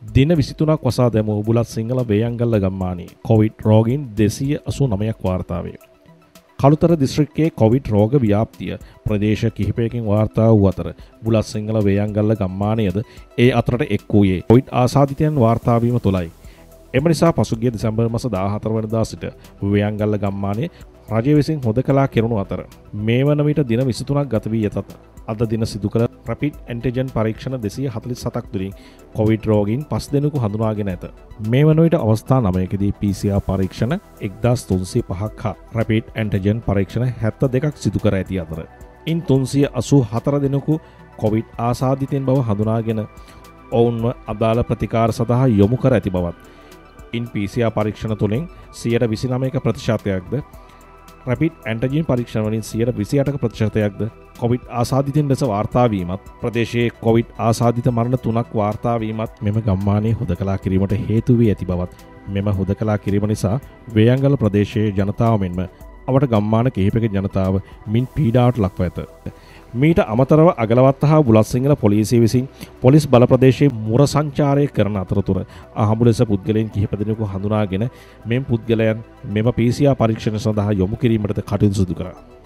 දින 23ක් වසා දැමූ බුලත්සිංහල වේයangalla ගම්මානයේ කොවිඩ් රෝගීන් 289ක් වාර්තා වේ. කළුතර දිස්ත්‍රික්කයේ කොවිඩ් රෝග ව්‍යාප්තිය ප්‍රදේශ කිහිපයකින් වාර්තා වූ අතර බුලත්සිංහල වේයangalla ගම්මානයේද ඒ අතරට එක් වූයේ කොවිඩ් ආසාදිතයන් වාර්තා වීම තුලයි. එම නිසා පසුගිය දෙසැම්බර් මාස 14 වෙනිදා සිට වේයangalla ගම්මානයේ රජය විසින් හොදකලා කෙරුණු අතර මේ වන විට දින 23ක් ගත වී ඇතත් අද දින සිදු කළ රැපිඩ් ඇන්ටිජන් පරීක්ෂණ 247ක් තුලින් කොවිඩ් රෝගීන් 5 දෙනෙකු හඳුනාගෙන ඇත. මේ වන විට අවස්ථා 9කදී PCR පරීක්ෂණ 1305ක් හා රැපිඩ් ඇන්ටිජන් පරීක්ෂණ 72ක් සිදු කර ඇති අතර ඉන් 384 දෙනෙකු කොවිඩ් ආසාදිතයන් බව හඳුනාගෙන ඔවුන්ව අදාළ ප්‍රතිකාර සඳහා යොමු කර ඇති බවත් ඉන් PCR පරීක්ෂණ තුලින් 29%ක්ද රැපිඩ් ඇන්ටිජන් පරීක්ෂණ වලින් 28%ක්ද කොවිඩ් ආසාදිතයන් ලෙස වාර්තා වීමත් ප්‍රදේශයේ කොවිඩ් ආසාදිත මරණ 3ක් වාර්තා වීමත් මෙම ගම්මානයේ හොදකලා කිරීමට හේතු වී ඇති බවත් මෙම හොදකලා කිරීම නිසා වේයangalla ප්‍රදේශයේ ජනතාව මෙන්ම අවට ගම්මාන කිහිපයක ජනතාව මින් පීඩාවට ලක්ව ඇත. මීට අමතරව අගලවත්ත හා බුලත්සිංහල පොලිසිය විසින් පොලිස් බල ප්‍රදේශයේ මුර සංචාරය කරන අතරතුර අහඹු ලෙස පුද්ගලයන් කිහිප දෙනෙකු හඳුනාගෙන මෙම පුද්ගලයන් මෙම PCR පරීක්ෂණ සඳහා යොමු කිරීමට කටයුතු සිදු කරා.